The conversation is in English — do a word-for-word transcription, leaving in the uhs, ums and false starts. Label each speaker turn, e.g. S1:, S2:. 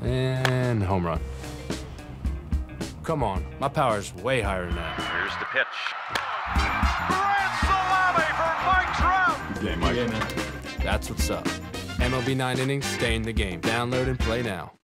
S1: And home run. Come on, my power's way higher than that.
S2: Here's the pitch.
S3: Good game, Mike.
S1: That's what's up. M L B nine innings, stay in the game. Download and play now.